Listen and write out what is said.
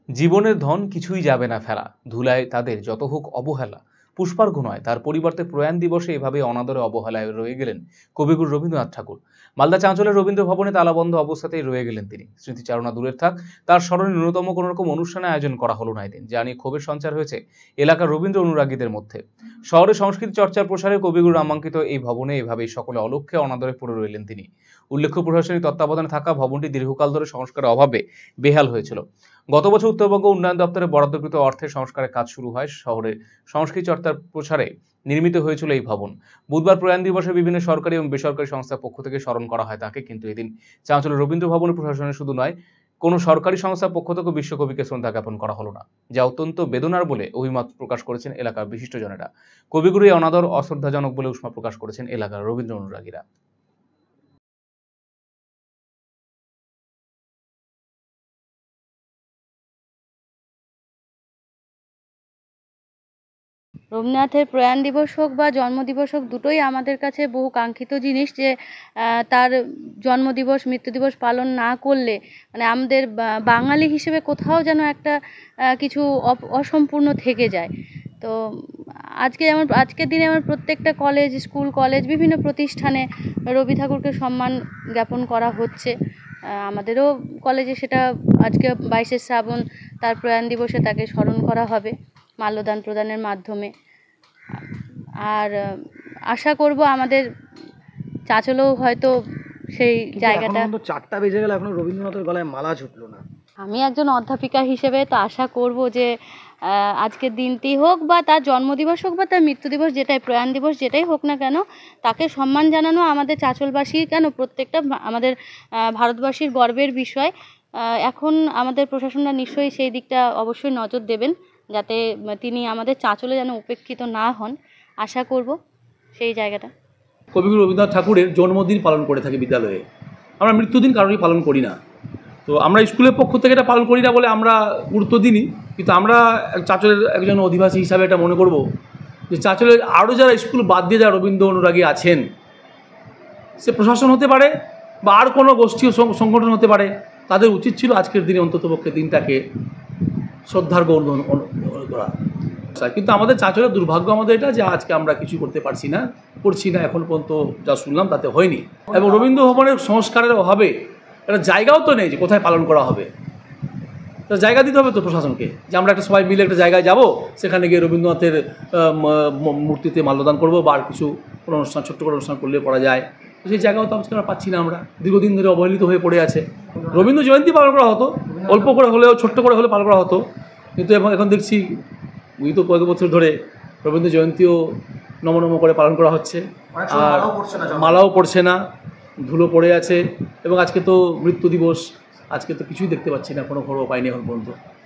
জীবনের ধন কিছুই যাবে না ফেলা, ধুলায় তাদের যত হোক অবহেলা। পুষ্পার্ঘ নয়, তার পরিবর্তে প্রয়াণ দিবসে এভাবে অনাদরে অবহেলায় রয়ে গেলেন কবিগুরু রবীন্দ্রনাথ ঠাকুর। মালদা চাঁচলের রবীন্দ্র ভবনে তালাবন্ধ অবস্থাতেই রয়ে গেলেন তিনি। স্মৃতিচারণা দূরের থাক, তার স্মরণে ন্যূনতম কোনো রকম অনুষ্ঠানে আয়োজন করা হলো না এদিন, যা নিয়ে ক্ষোভের সঞ্চার হয়েছে এলাকার রবীন্দ্র অনুরাগীদের মধ্যে। শহরে সংস্কৃতি চর্চার প্রসারে কবিগুরু নামাঙ্কিত এই ভবনে এভাবেই সকলে অলক্ষ্যে অনাদরে পড়ে রইলেন তিনি। উল্লেখ্য, প্রশাসনিক তত্ত্বাবধানে থাকা ভবনটি দীর্ঘকাল ধরে সংস্কারের অভাবে বেহাল হয়েছিল। গত বছর উত্তরবঙ্গ উন্নয়ন দপ্তরে বরাদ্দকৃত অর্থে সংস্কারের কাজ শুরু হয়। শহরে সংস্কৃতি চর্চার প্রসারে নির্মিত হয়েছিল এই ভবন। বুধবার প্রয়াণ দিবসে বিভিন্ন সরকারি এবং বেসরকারি সংস্থার পক্ষ থেকে স্মরণ করা হয় তাকে। কিন্তু এদিন চাঁচলের রবীন্দ্র ভবনে প্রশাসনের শুধু নয়, কোনো সরকারি সংস্থার পক্ষ থেকে বিশ্বকবিকে শ্রদ্ধা জ্ঞাপন করা হলো না, যা অত্যন্ত বেদনার বলে অভিমত প্রকাশ করেছেন এলাকার বিশিষ্টজনেরা। কবিগুরু এই অনাদর অশ্রদ্ধাজনক বলে উষ্মা প্রকাশ করেছেন এলাকার রবীন্দ্র অনুরাগীরা। রবীন্দ্রনাথের প্রয়াণ দিবস হোক বা জন্মদিবস হোক, দুটোই আমাদের কাছে বহু কাঙ্ক্ষিত জিনিস। যে তার জন্মদিবস মৃত্যু দিবস পালন না করলে মানে আমাদের বাঙালি হিসেবে কোথাও যেন একটা কিছু অসম্পূর্ণ থেকে যায়। তো আজকের দিনে আমার প্রত্যেকটা কলেজ, স্কুল, কলেজ, বিভিন্ন প্রতিষ্ঠানে রবি ঠাকুরকে সম্মান জ্ঞাপন করা হচ্ছে। আমাদেরও কলেজে সেটা আজকে 22শে শ্রাবণ তার প্রয়াণ দিবসে তাকে স্মরণ করা হবে মাল্যদান প্রদানের মাধ্যমে। আর আশা করব আমাদের চাঁচলেও হয়তো সেই জায়গাটা। 4টা বেজে গেল, এখনো রবীন্দ্রনাথের গলায় মালা ঝুটলো না। আমি একজন অধ্যাপিকা হিসেবে তো আশা করব যে আজকের দিনটি হোক বা তার জন্মদিবস হোক বা তার মৃত্যু দিবস, যেটাই প্রয়াণ দিবস যেটাই হোক না কেন, তাকে সম্মান জানানো আমাদের চাঁচলবাসী কেন প্রত্যেকটা আমাদের ভারতবাসীর গর্বের বিষয়। এখন আমাদের প্রশাসনরা নিশ্চয়ই সেই দিকটা অবশ্যই নজর দেবেন, যাতে তিনি আমাদের চাঁচলে যেন উপেক্ষিত না হন। আশা করব সেই জায়গাটা। কবিগুরু রবীন্দ্রনাথ ঠাকুরের জন্মদিন পালন করে থাকি বিদ্যালয়ে। আমরা মৃত্যুদিন কারোরই পালন করি না। তো আমরা স্কুলের পক্ষ থেকে এটা পালন করি না বলে আমরা গুরুত্ব দিই। কিন্তু আমরা চাঁচলের একজন অধিবাসী হিসাবে এটা মনে করব যে চাঁচলের আরও যারা স্কুল বাদ দিয়ে যারা রবীন্দ্র অনুরাগী আছেন, সে প্রশাসন হতে পারে বা আর কোনো গোষ্ঠী সংগঠন হতে পারে, তাদের উচিত ছিল আজকের দিনে অন্ততপক্ষে দিনটাকে শ্রদ্ধার গৌরব করা। কিন্তু আমাদের চাঁচলের দুর্ভাগ্য আমাদের এটা যে আজকে আমরা কিছু করছি না, এখন পর্যন্ত যা শুনলাম তাতে হয়নি। এবং রবীন্দ্র ভবনের সংস্কারের অভাবে একটা জায়গাও তো নেই যে কোথায় পালন করা হবে। তা জায়গা দিতে হবে তো প্রশাসনকে, যে আমরা একটা সবাই মিলে একটা জায়গায় যাব, সেখানে গিয়ে রবীন্দ্রনাথের মূর্তিতে মাল্যদান করবো বা আর কিছু কোনো অনুষ্ঠান, ছোট্ট করে অনুষ্ঠান করলে করা যায়। তো সেই জায়গাও তো আমরা পাচ্ছি না। আমরা দীর্ঘদিন ধরে অবহেলিত হয়ে পড়ে আছে। রবীন্দ্র জয়ন্তী পালন করা হতো, অল্প করে হলেও ছোট্ট করে হলে পালন করা হতো। কিন্তু এখন দেখছি তো কয়েক বছর ধরে রবীন্দ্র জয়ন্তীও নম করে পালন করা হচ্ছে, আর মালাও পড়ছে না, ধুলো পড়ে আছে। এবং আজকে তো মৃত্যু দিবস, আজকে তো কিছুই দেখতে পাচ্ছি না, কোনো খবরও পাইনি এখন পর্যন্ত।